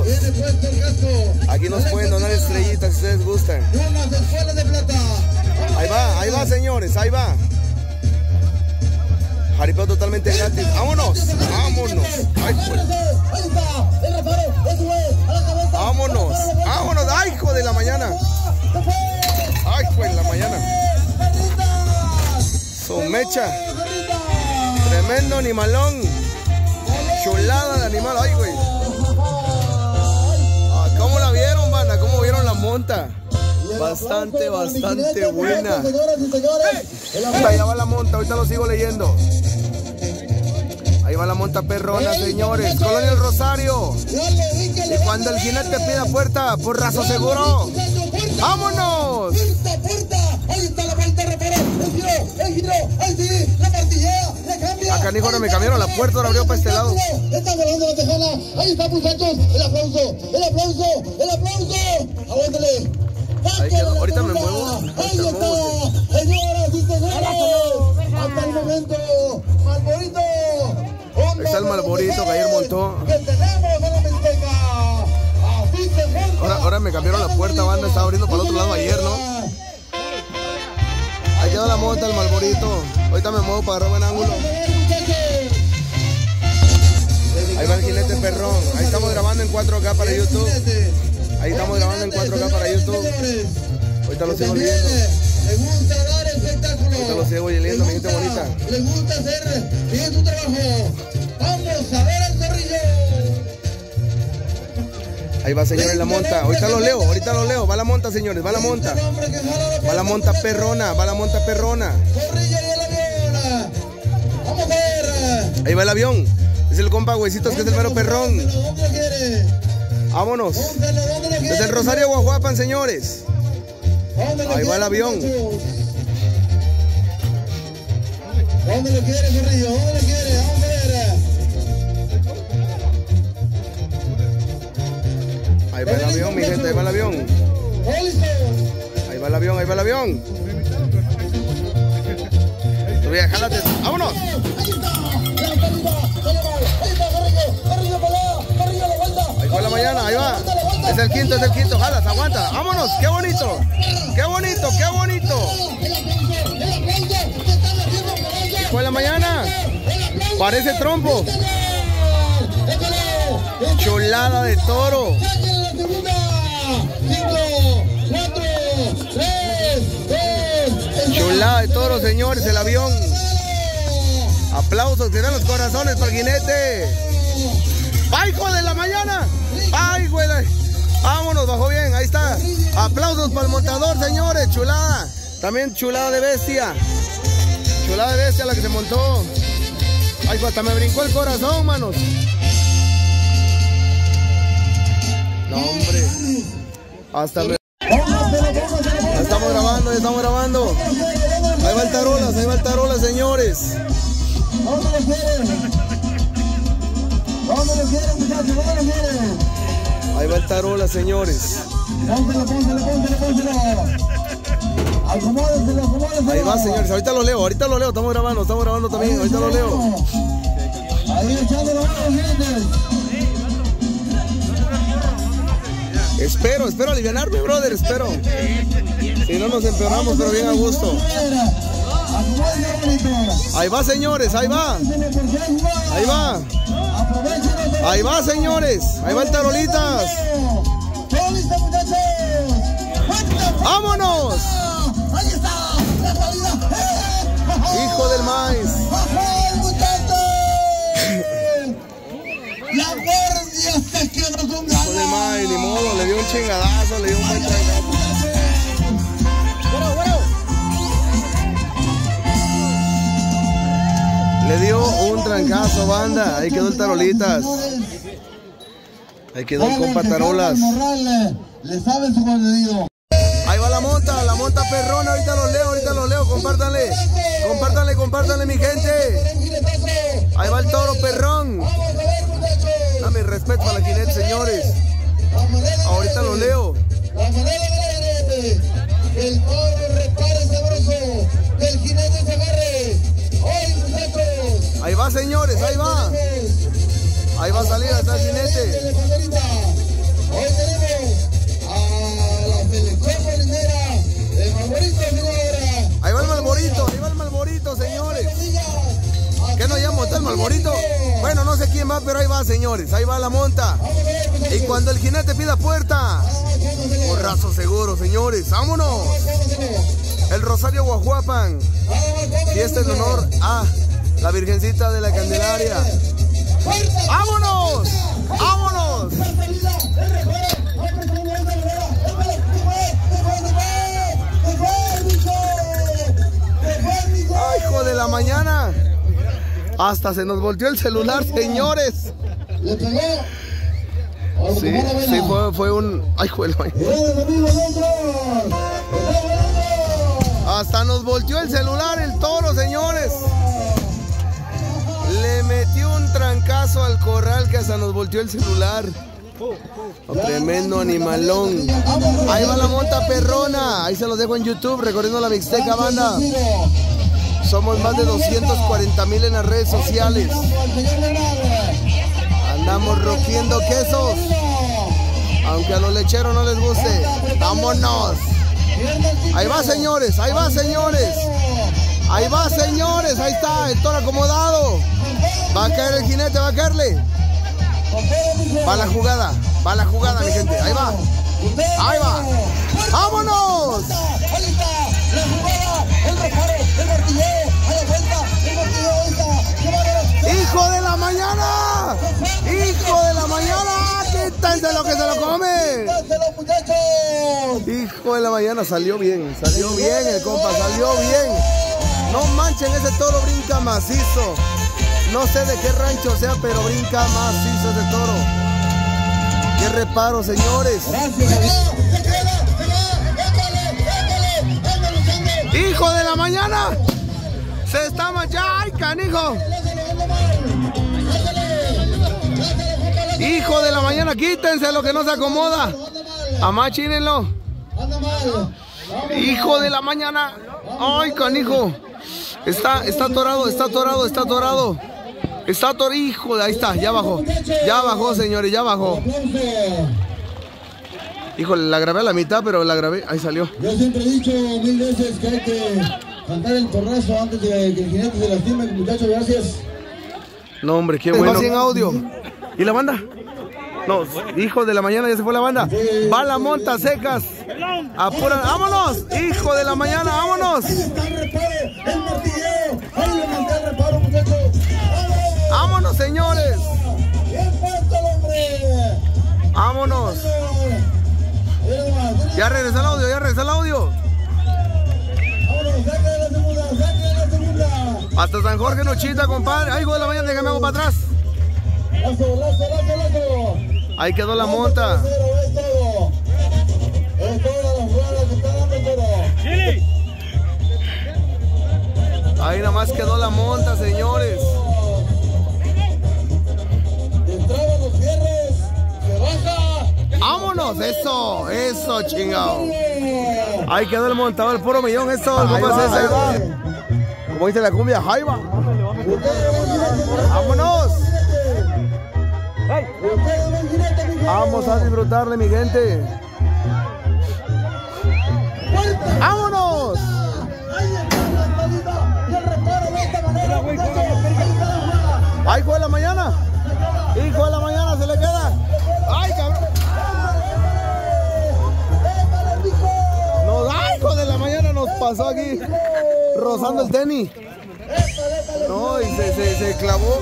Aquí nos pueden donar estrellitas si ustedes gustan. Ahí va, señores, ahí va. Jaripeo totalmente gratis. ¡Vámonos! ¡Vámonos! ¡Ay, pues! ¡Vámonos! ¡Vámonos! ¡Ay, hijo de la mañana! ¡Ay, pues, la mañana! Somecha. Tremendo animalón. Chulada de animal. ¡Ay, güey! ¿Cómo la vieron, banda? ¿Cómo vieron la monta? Bastante buena. Ahí va la monta, ahorita lo sigo leyendo. Ahí va la monta perrona, señores. Colonia El Rosario. Y cuando el jinete pida puerta, porrazo seguro. ¡Vámonos! Ahí está la vuelta, el giro, ahí sí, la martillea, le cambia. Acá, hijo, ahora me cambiaron la puerta, ahora abrió para este lado. Está volando la tejana, ahí está, muchachos, el aplauso. Aguántale. Ahí quedó. Ahorita me muevo. Ahí está, señoras y señores. Hasta el momento, Malborito. Ahí está el Malborito que ayer montó. Ahora me cambiaron la puerta, banda. Estaba abriendo para el otro lado ayer, ¿no? Ahí quedó la monta, el Malborito. Ahorita me muevo para agarrar buen ángulo. Ahí va el jinete perrón. Ahí estamos grabando en 4K para YouTube. Ahí estamos grabando en 4K para YouTube. Ahorita lo sigo leyendo. Le gusta dar espectáculo. Ahorita lo sigo leyendo, mi gente bonita. Le gusta hacer bien su trabajo. Vamos a ver al Zorrillo. Ahí va, señores, la monta. Ahorita lo leo. Va la monta, señores, va la monta. Va la monta perrona, Zorrillo y el avión. Vamos a ver. Ahí va el avión. Es el compa Huesitos, que es el mero perrón. Vámonos. Desde el Rosario, Guajuapan, señores. Ahí va el avión. ¿Dónde lo quiere, Zorrillo? ¿Dónde lo quiere? Vamos a ver. Ahí va el avión, mi gente, ahí va el avión. Ahí va el avión. Jálate. ¡Vámonos! Ahí fue la mañana, ahí va. Es el quinto, jalas, aguanta. ¡Vámonos! ¡Qué bonito! Ahí fue la mañana. Parece trompo. Chulada de toro. 5, 4, 3, 2. Chulada de toro, señores, el avión. Aplausos, que dan los corazones para el jinete. ¡Ay, hijo de la mañana! ¡Ay, güey! Vámonos, bajó bien, ahí está. Aplausos para el montador, señores. Chulada. También chulada de bestia. Chulada de bestia la que se montó. Ay, hasta me brincó el corazón, manos. No, hombre. Hasta me... Ya estamos grabando. Ahí va el tarolas, señores. ¿Dónde lo quieren? Muchachos? Ahí va el tarolas, señores. Pónselo. Acomódenselo. Ahí va, señores. Ahorita lo leo. Estamos grabando también. Ahorita lo leo. Ahí echando la mano, gente. Espero alivianarme, brother, espero. Si no nos empeoramos, pero bien a gusto. Ahí va, señores, ahí va, señores. Ahí va el tarolitas. ¡Vámonos! Hijo del maíz. La guardia se quedó con ganas. Hijo del maíz, ni modo, le dio un chingadazo, le dio un buen trancazo. Le dio un trancazo, banda. Ahí quedó el tarolitas. Ahí quedó el compa tarolas. Le saben su contenido. Ahí va la monta perrona. Ahorita lo leo. Compártanle, mi gente. Ahí va el toro perrón. Dame respeto a la jinete, señores. Ahorita lo leo. El toro repare sabroso. El jinete se agarre. Hoy, muchachos. Ahí va, señores, ahí va. Ahí va a salir hasta el jinete. pero ahí va, señores. Ahí va la monta. Y cuando el jinete pida puerta, porrazo seguro, señores. ¡Vámonos! El Rosario Guajuapan. Fiesta en honor a la Virgencita de la Candelaria. ¡Vámonos! ¡Vámonos! ¡Ay, hijo de la mañana! Hasta se nos volteó el celular, señores. Sí, fue un... ¡Ay, hijo de la mañana! Hasta nos volteó el celular el toro, señores. Le metió un trancazo al corral que hasta nos volteó el celular. Oh, tremendo animalón. Ahí va la monta perrona. Ahí se los dejo en YouTube, recorriendo la Mixteca Banda. Somos más de 240,000 en las redes sociales. Andamos roquiendo quesos, aunque a los lecheros no les guste. ¡Vámonos! Ahí va, señores, ahí va, señores. Ahí va, señores, ahí está, el toro acomodado. Va a caer el jinete, va a caerle. Va la jugada, mi gente. Ahí va, ahí va. ¡Vámonos! ¡Hijo de la mañana! ¡Hijo de la mañana! ¡Quítense lo que se lo come! Hijo de la mañana, salió bien el compa, salió bien. No manchen, ese toro brinca macizo. No sé de qué rancho sea, pero brinca macizo ese toro. ¡Qué reparo, señores! ¡Hijo de la mañana! ¡Se está manchando! ¡Ay, canijo! ¡Hijo de la mañana! ¡Quítense lo que no se acomoda! ¡Amachínenlo! ¡Hijo de la mañana! ¡Ay, canijo! Está atorado, está atorado, está atorado. Está atorado, hijo de... Ahí está, ya bajó. Ya bajó, señores, ya bajó. Híjole, la grabé a la mitad, pero la grabé... Ahí salió. Yo siempre he dicho 1000 veces que hay que cantar el porrazo antes de que el jinete se lastime, muchachos, gracias. No, hombre, qué bueno. Sin audio. ¿Y la banda? No, hijo de la mañana, ya se fue la banda. Va la monta secas. Apura, vámonos. Hijo de la mañana, vámonos. Vámonos, señores. Vámonos. Ya regresa el audio, ya regresa el audio. Hasta San Jorge Nochita, compadre. Ay, hijo de la mañana, déjame hago para atrás. Ahí quedó la monta. Ahí nada más quedó la monta, señores. ¡Vámonos! Eso, eso, chingado. Ahí quedó el montador, el puro millón. Eso, el compa César. Como dice la cumbia, ahí va. ¡Vámonos! Vamos a disfrutarle, mi gente. ¡Vámonos! ¡Ay, hijo de la mañana! ¡Hijo de la mañana, se le queda! ¡Ay, cabrón! ¡Ay, hijo de la mañana! Nos pasó aquí rozando el tenis. No, y se clavó.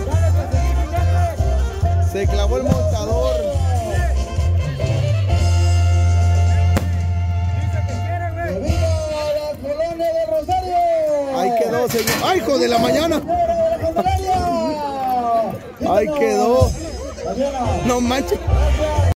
Se clavó el montador. Ahí quedó, señor. ¡Ay, hijo de la mañana! Ahí quedó. No manches.